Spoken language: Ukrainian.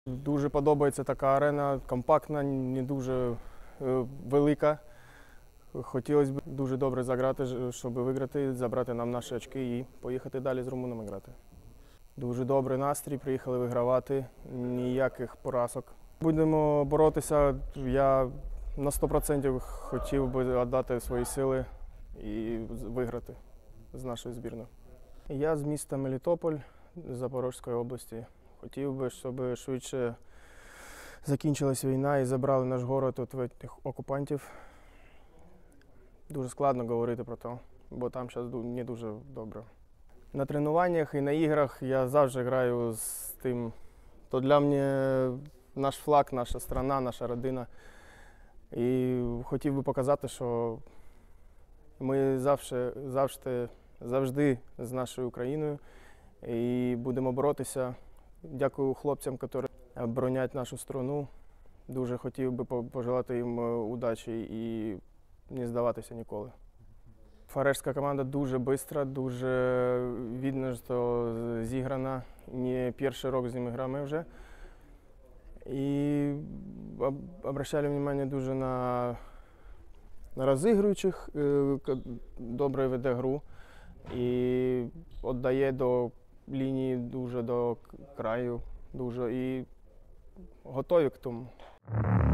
Дуже подобається така арена, компактна, не дуже велика. Хотілося б дуже добре заграти, щоб виграти, забрати нам наші очки і поїхати далі з румунами грати. Дуже добрий настрій, приїхали вигравати, ніяких поразок. Будемо боротися, я на 100% хотів би віддати свої сили і виграти з нашою збірною. Я з міста Мелітополь, Запорізької області. Хотів би, щоб швидше закінчилась війна і забрали наш город від тих окупантів. Дуже складно говорити про це, бо там зараз не дуже добре. На тренуваннях і на іграх я завжди граю з тим, то для мене наш флаг, наша країна, наша родина. І хотів би показати, що ми завжди з нашою Україною і будемо боротися. Дякую хлопцям, які боронять нашу країну. Дуже хотів би пожелати їм удачі і не здаватися ніколи. Фарерська команда дуже швидка, дуже видно, що зіграна. Не перший рік з ними граємо вже. І обращали увагу дуже на розігруючих, добре веде гру і віддає до лінії дуже до краю, дуже і готові к тому.